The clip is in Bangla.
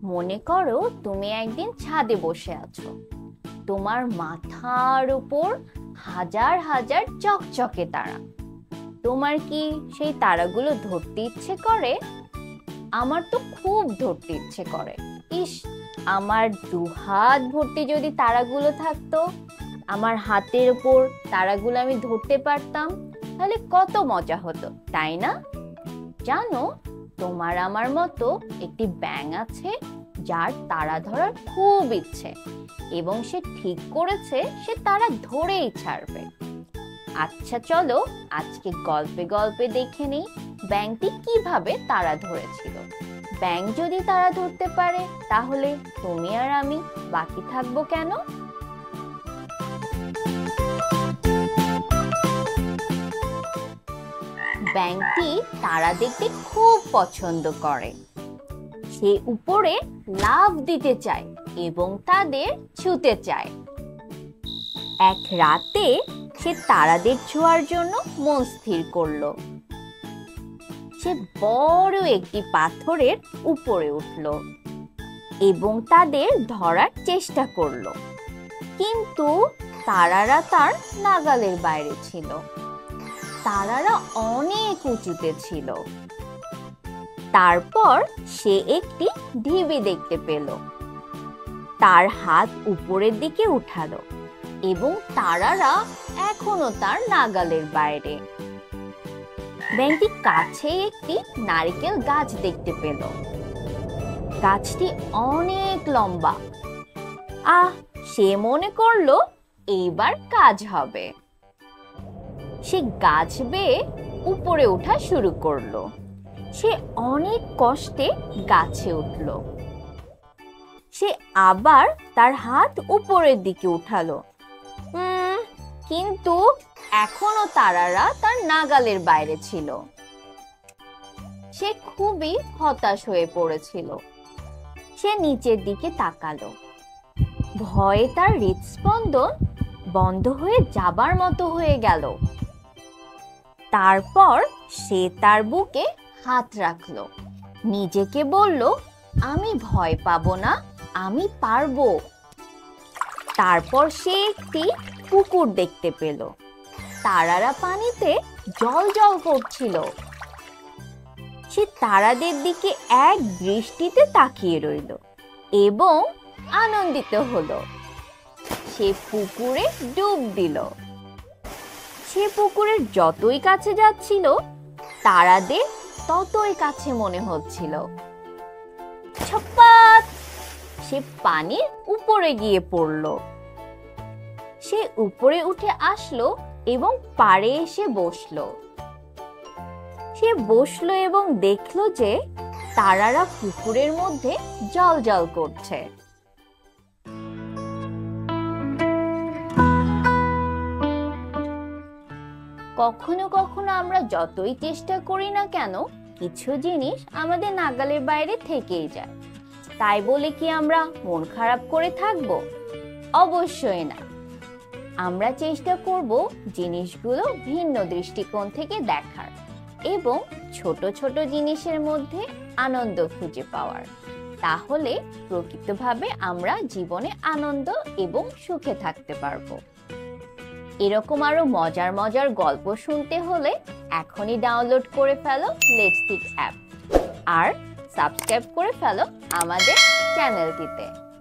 মনে করো তুমি একদিন ছাদে বসে আছো। তোমার মাথার উপর হাজার হাজার চকচকে তারা। তোমার কি সেই তারাগুলো ধরতে ইচ্ছে করে? আমার তো খুব ধরতে ইচ্ছে করে। ইস, আমার দুহাত ভর্তি যদি তারাগুলো থাকতো, আমার হাতের উপর তারাগুলো আমি ধরতে পারতাম, তাহলে কত মজা হতো, তাই না? জানো, তোমার আমার মতো একটি ব্যাঙ আছে যার তারা ধরার খুব ইচ্ছে, এবং সে ঠিক করেছে সে তারা ধরেই ছাড়বে। আচ্ছা চলো আজকে গল্পে গল্পে দেখে নেই ব্যাঙটি কিভাবে তারা ধরেছিল। ব্যাঙ যদি তারা ধরতে পারে, তাহলে তুমি আর আমি বাকি থাকবো কেন? ব্যাঙটি তারা দেখতে খুব পছন্দ করে। সে উপরে লাফ দিতে চায় এবং তাদের ছুঁতে চায়। এক রাতে সে তারাদের ছোঁয়ার জন্য মন স্থির করলো। সে বড় একটি পাথরের উপরে উঠল এবং তাদের ধরার চেষ্টা করলো, কিন্তু তারারা তার নাগালের বাইরে ছিল। তারারা অনেক উঁচুতে ছিল। তারপর সে একটি ঢিবি দেখতে পেল। তার হাত উপরের দিকে উঠালো এবং তারারা এখনো তার নাগালের বাইরে। ব্যাঙটি কাছে একটি নারকেল গাছ দেখতে পেল। গাছটি অনেক লম্বা। সে মনে করলো এইবার কাজ হবে। সে গাছ বেয়ে উপরে ওঠা শুরু করলো। সে অনেক কষ্টে গাছে উঠল। সে আবার তার হাত উপরের দিকে উঠালো, কিন্তু এখনো তারারা তার নাগালের বাইরে ছিল। সে খুবই হতাশ হয়ে পড়েছিল। সে নিচের দিকে তাকালো। ভয়ে তার হৃদস্পন্দন বন্ধ হয়ে যাবার মতো হয়ে গেল। তারপর সে তার বুকে হাত রাখলো, নিজেকে বলল, আমি ভয় পাবো না, আমি পারবো। তারপর সে একটি পুকুর দেখতে পেল। তারারা পানিতে জ্বলজ্বল করছিল। সে তারাদের দিকে এক দৃষ্টিতে তাকিয়ে রইল এবং আনন্দিত হলো। সে পুকুরে ডুব দিল। সে পুকুরের যতই কাছে যাচ্ছিল, তারাদের ততই কাছে মনে হচ্ছিল। ছপাত! সে পানির উপরে গিয়ে পড়ল। সে উপরে উঠে আসলো এবং পাড়ে এসে বসলো। সে বসলো এবং দেখলো যে তারারা পুকুরের মধ্যে জ্বলজ্বল করছে। কখনো কখনো আমরা যতই চেষ্টা করি না কেন, কিছু জিনিস আমাদের নাগালের বাইরে থেকেই যায়। তাই বলে কি আমরা মন খারাপ করে থাকবো? অবশ্যই না। আমরা চেষ্টা করব জিনিসগুলো ভিন্ন দৃষ্টিকোণ থেকে দেখার এবং ছোট ছোট জিনিসের মধ্যে আনন্দ খুঁজে পাওয়ার। তাহলে প্রকৃতভাবে আমরা জীবনে আনন্দ এবং সুখে থাকতে পারবো। এরকম আরো মজার মজার গল্প শুনতে হলে এখনই ডাউনলোড করে ফেলো লেটস সিট অ্যাপ আর সাবস্ক্রাইব করে ফেলো আমাদের চ্যানেলটিতে।